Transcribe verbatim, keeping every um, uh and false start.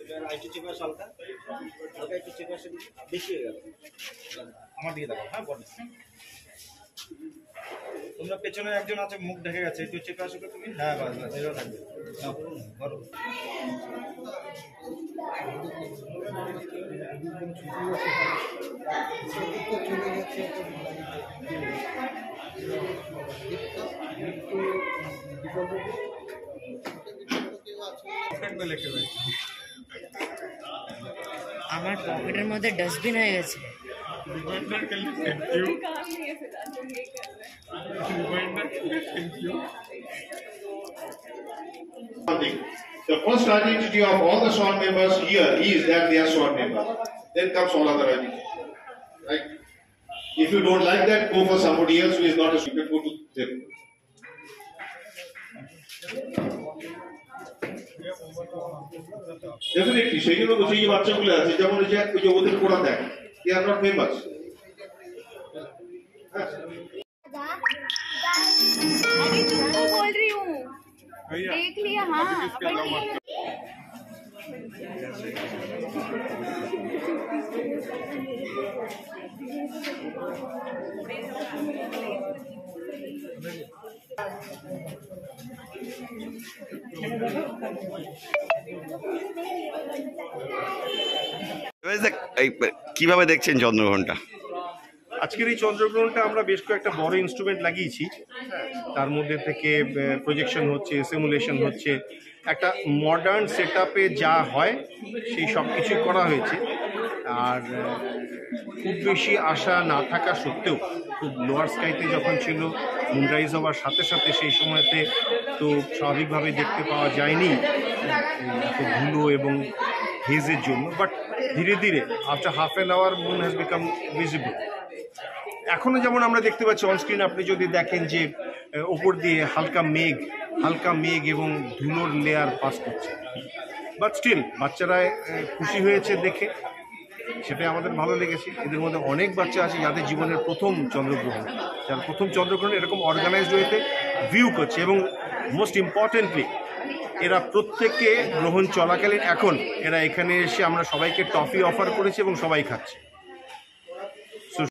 একটু চেপে আসো, হালকা হালকা একটু চেপে আসো, বেশি হয়ে গেল। আমার দিকে দেখো, হ্যাঁ বলো। তোমরা পেছনে একজন আছে, মুখ ঢেকে গেছে, একটু চেপে আসো তো তুমি। হ্যাঁ বাস বাস, এটাও থাকবে। ধরো আমার পকেটের মধ্যে ডাস্টবিন হয়ে গেছে। The first identity of all the Swan members here is that they are Swan members. Then comes all other identity. Right? If you don't like that, go for somebody else who is not a student. Go to them. Definitely, সেই জন্য সেই যে বাচ্চাগুলো আছে, যেমন ওই যে ওই যে ওদের কোড়া দেখ, they are not members. अभी तुमको बोल रही हूँ, देख लिया। हाँ কিভাবে দেখছেন চন্দ্রগ্রহণটা? আজকের এই চন্দ্রগ্রহণটা আমরা বেশ কয়েকটা বড় ইনস্ট্রুমেন্ট লাগিয়েছি, তার মধ্যে থেকে প্রজেকশন হচ্ছে, সিমুলেশন হচ্ছে, একটা মডার্ন সেট আপে যা হয় সেই সব কিছু করা হয়েছে। আর খুব বেশি আশা না থাকা সত্ত্বেও, খুব লোয়ার স্কাইতে যখন ছিল, মুনরাইজ হওয়ার সাথে সাথে সেই সময়তে তো স্বাভাবিকভাবে দেখতে পাওয়া যায়নি এত ধুলো এবং হেজের জন্য, বাট ধীরে ধীরে after half an hour moon has become visible. এখনও যেমন আমরা দেখতে পাচ্ছি অনস্ক্রিন, আপনি যদি দেখেন যে ওপর দিয়ে হালকা মেঘ হালকা মেঘ এবং ধুলোর লেয়ার পাস করছে, বাট স্টিল বাচ্চারা খুশি হয়েছে দেখে, সেটাই আমাদের ভালো লেগেছে। এদের মধ্যে অনেক বাচ্চা আছে যাদের জীবনের প্রথম চন্দ্রগ্রহণ, যারা প্রথম চন্দ্রগ্রহণ এরকম অর্গানাইজড ওয়েতে ভিউ করছে, এবং মোস্ট ইম্পর্টেন্টলি এরা প্রত্যেকে গ্রহণ চলাকালীন এখন এরা এখানে এসে আমরা সবাইকে টফি অফার করেছি এবং সবাই খাচ্ছে।